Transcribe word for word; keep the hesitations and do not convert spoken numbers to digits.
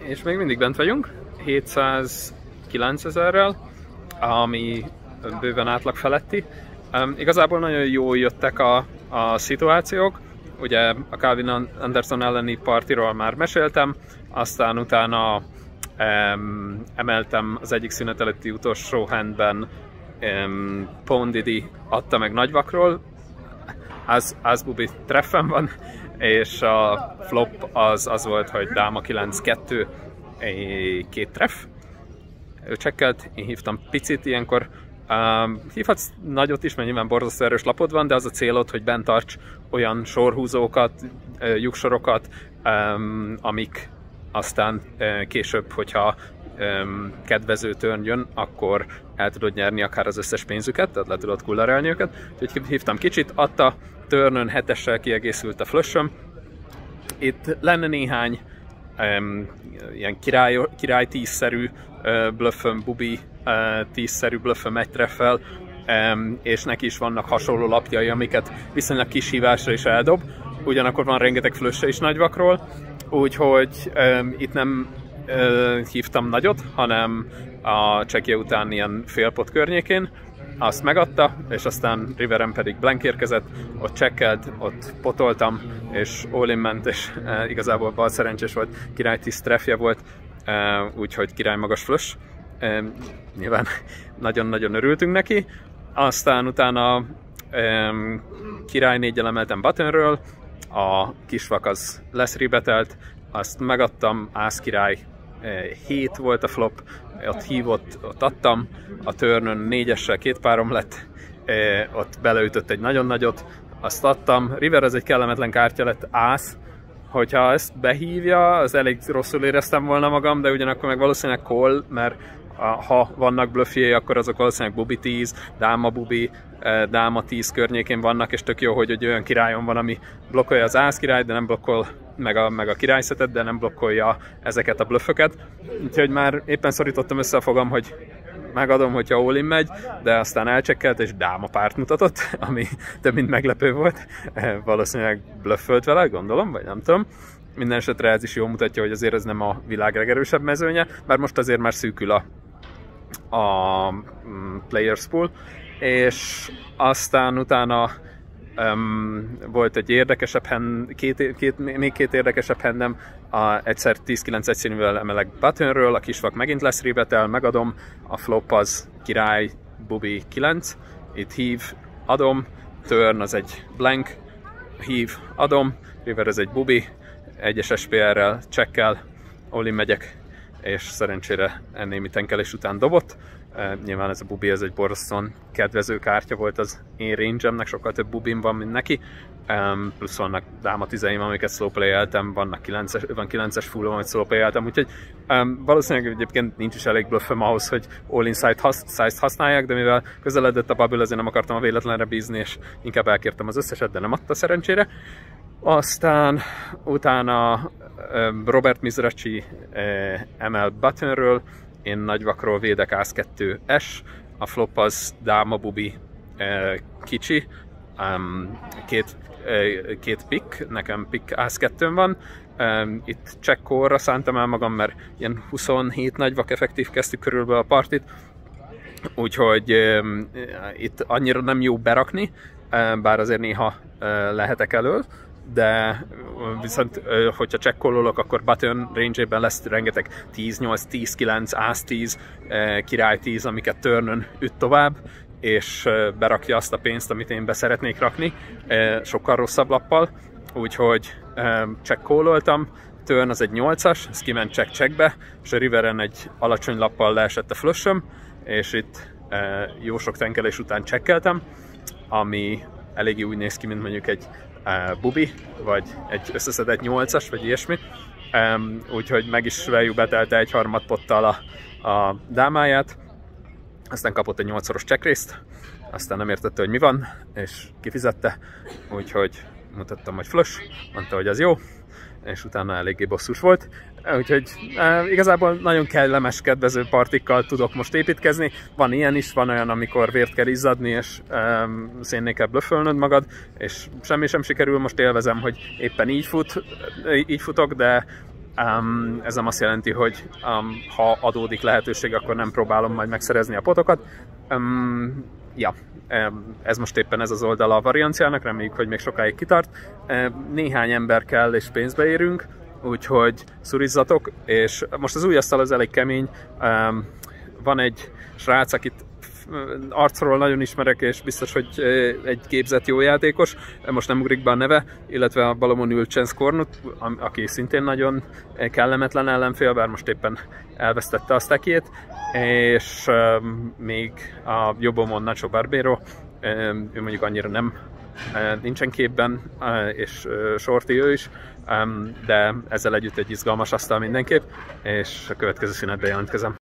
És még mindig bent vagyunk, hétszázkilencezerrel, ami bőven átlag feletti. Um, igazából nagyon jól jöttek a, a szituációk. Ugye a Calvin Anderson elleni partiról már meséltem, aztán utána um, emeltem az egyik szünet előtti utolsó handben um, Pondidi adta meg nagyvakról, az, az bubi treffen van, és a flop az, az volt, hogy dáma kilenc kettő, két treff. Ő csekkelt, én hívtam picit, ilyenkor um, hívhatsz nagyot is, mert nyilván borzasztó erős lapod van, de az a célod, hogy bent tarts olyan sorhúzókat, lyuksorokat, um, amik aztán uh, később, hogyha um, kedvező turn jön, akkor el tudod nyerni akár az összes pénzüket, tehát le tudod kullerelni őket. Úgyhogy hívtam kicsit, adta, turnön hetessel kiegészült a flushom. Itt lenne néhány um, ilyen király, király tízszerű uh, blufföm, bubi uh, tízszerű blufföm egy treffel, um, és neki is vannak hasonló lapjai, amiket viszonylag kis hívásra is eldob. Ugyanakkor van rengeteg flush is nagyvakról, úgyhogy um, itt nem uh, hívtam nagyot, hanem a csekje után ilyen félpot környékén. Azt megadta, és aztán Riveren pedig blank érkezett, ott csekkelt, ott potoltam, és all-in ment, és e, igazából bal szerencsés volt, király tíz treffje volt, e, úgyhogy király magas flush. E, nyilván nagyon-nagyon örültünk neki. Aztán utána e, király néggyel emeltem buttonről, a kisvak az lesz ribetelt, azt megadtam, ász király hét volt a flop, ott hívott, ott adtam, a turnön négyessel két párom lett, ott beleütött egy nagyon nagyot, azt adtam, river az egy kellemetlen kártya lett, ász, hogyha ezt behívja, az elég rosszul éreztem volna magam, de ugyanakkor meg valószínűleg call, mert ha vannak bluffjai, akkor azok valószínűleg bubi tíz, dáma bubi, dáma tíz környékén vannak, és tök jó, hogy egy olyan királyom van, ami blokkolja az ász királyt, de nem blokkol meg a, meg a királyszetet, de nem blokkolja ezeket a blufföket. Úgyhogy már éppen szorítottam össze a fogam, hogy megadom, hogyha all-in megy, de aztán elcsekkelt és dáma párt mutatott, ami több mint meglepő volt. Valószínűleg bluffolt vele, gondolom, vagy nem tudom. Minden esetre ez is jól mutatja, hogy azért ez nem a világ legerősebb mezőnye, bár most azért már szűkül a, a players pool, és aztán utána um, volt egy érdekesebb hand, két, két, még két érdekesebb handem, a, egyszer tíz kilenc egyszínűvel emelek buttonről, a kisvak megint lesz ribetel, megadom, a flop az király, bubi kilenc, itt hív, adom, turn az egy blank, hív, adom, river az egy bubi, egyes es pé er-rel csekkel, all-in megyek, és szerencsére némi tenkelés után dobott. E, nyilván ez a bubi, ez egy borzasztóan kedvező kártya volt az én range-emnek, sokkal több bubim van, mint neki. E, plusz vannak dáma tizeim, amiket slowplay-eltem, vannak kilences, van kilences fullom, amit slowplay-eltem, úgyhogy e, valószínűleg egyébként nincs is elég bluffem ahhoz, hogy all-in size-t használják, de mivel közeledett a bubble, azért nem akartam a véletlenre bízni, és inkább elkértem az összeset, de nem adta szerencsére. Aztán utána Robert Mizrachi emel buttonről, én nagyvakról védek ász kettő es, a flop az dáma bubi kicsi, két, két pick, nekem pick ász kettőn van, itt check call-ra szántam el magam, mert ilyen huszonhét nagyvak effektív kezdtük körülbelül a partit, úgyhogy itt annyira nem jó berakni, bár azért néha lehetek elől, de viszont, hogyha csekkololok, akkor button range-ben lesz rengeteg tíz nyolc, tíz kilenc, ász tíz, király tíz, amiket turnön üt tovább, és berakja azt a pénzt, amit én be szeretnék rakni, sokkal rosszabb lappal, úgyhogy csekkololtam, turn az egy nyolcas, ez kiment check-checkbe, és a riveren egy alacsony lappal leesett a flushom, és itt jó sok tenkelés után csekkeltem, ami eléggé úgy néz ki, mint mondjuk egy Uh, bubi, vagy egy összeszedett nyolcas, vagy ilyesmi. Um, úgyhogy meg is value betelte egy harmad pottal a, a dámáját, aztán kapott egy nyolcszoros checkrészt, aztán nem értette, hogy mi van, és kifizette, úgyhogy mutattam, hogy flush, mondta, hogy az jó, és utána eléggé bosszus volt. Úgyhogy e, igazából nagyon kellemes, kedvező partikkal tudok most építkezni. Van ilyen is, van olyan, amikor vért kell izzadni, és e, szénné kell blöffölnöd magad, és semmi sem sikerül. Most élvezem, hogy éppen így, fut, így futok, de Um, ez nem azt jelenti, hogy um, ha adódik lehetőség, akkor nem próbálom majd megszerezni a potokat. Um, ja, ez most éppen ez az oldala a varianciának, reméljük, hogy még sokáig kitart. Néhány ember kell és pénzbe érünk, úgyhogy szurizzatok, és most az új asztal az elég kemény. Van egy srác, akit arcról nagyon ismerek, és biztos, hogy egy képzett jó játékos, most nem ugrik be a neve, illetve a balomon ül Chance Cornut, aki szintén nagyon kellemetlen ellenfél, bár most éppen elvesztette a stackjét, és még a jobbomon Nacho Barbero, ő mondjuk annyira nem nincsen képben, és shorty ő is, de ezzel együtt egy izgalmas asztal mindenképp, és a következő szünetben jelentkezem.